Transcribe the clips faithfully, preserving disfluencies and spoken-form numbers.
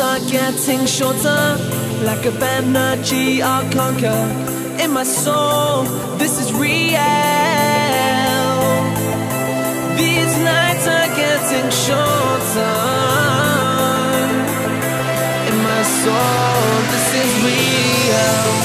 are getting shorter, lack of energy I'll conquer. In my soul, this is real. These nights are getting shorter. In my soul, this is real.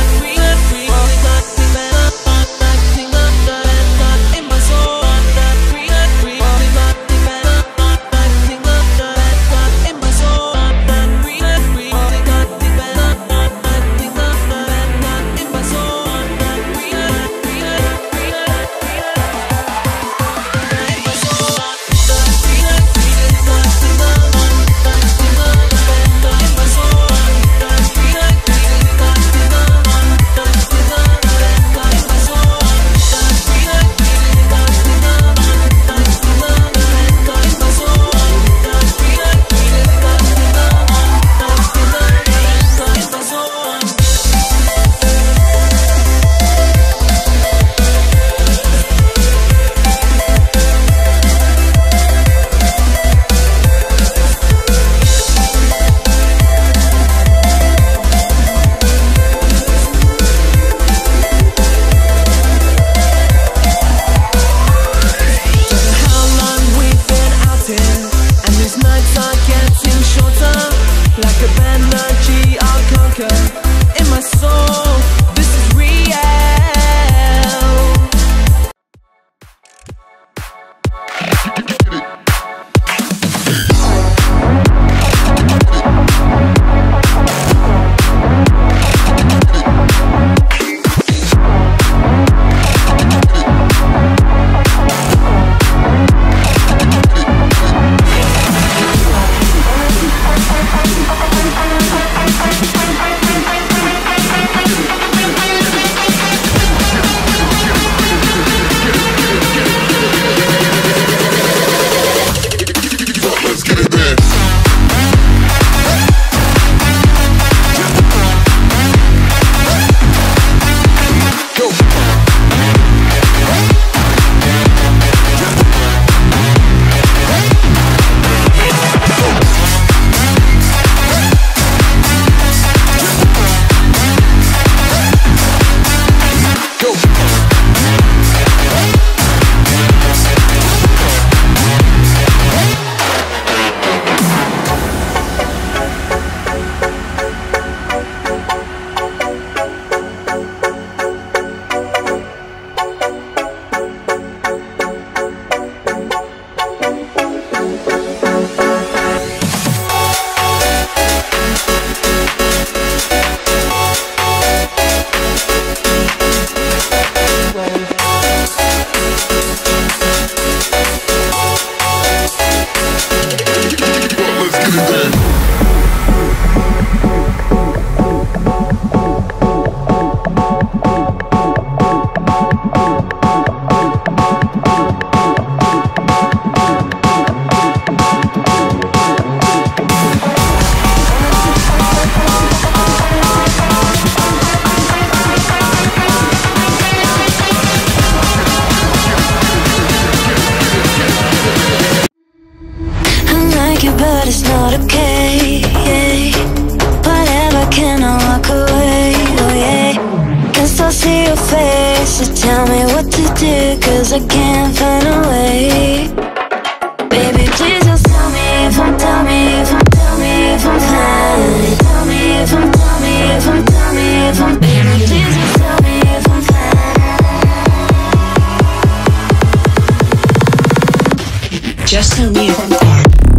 But it's not okay, yeah. Whatever, can I walk away, oh yeah. Can still see your face, so tell me what to do, cause I can't find a way. Baby, please just tell me if I'm, tell me if I'm, tell me if I'm fine. Tell me if I'm, tell me if I'm, tell me if I'm, baby, please just tell me if I'm fine. Just tell me if I'm fine.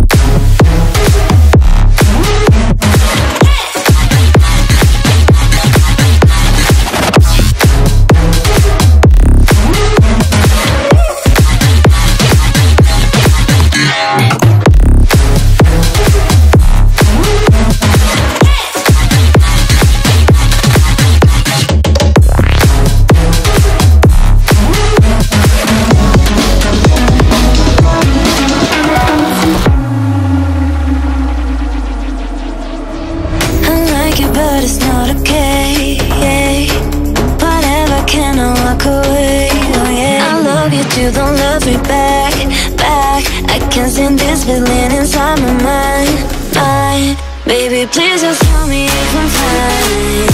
But it's not okay, yeah. Whatever, can I walk away, oh yeah. I love you too, don't love me back, back. I can't stand this feeling inside my mind, mind. Baby, please just tell me if I'm fine.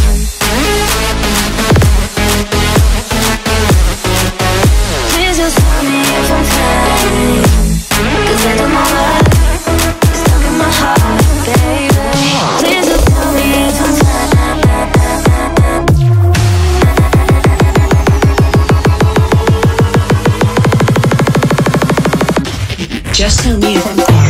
Please just tell me if I'm fine. Cause I don't know why it's stuck in my heart, baby. Please just tell me if I'm fine. Just tell me if I'm fine.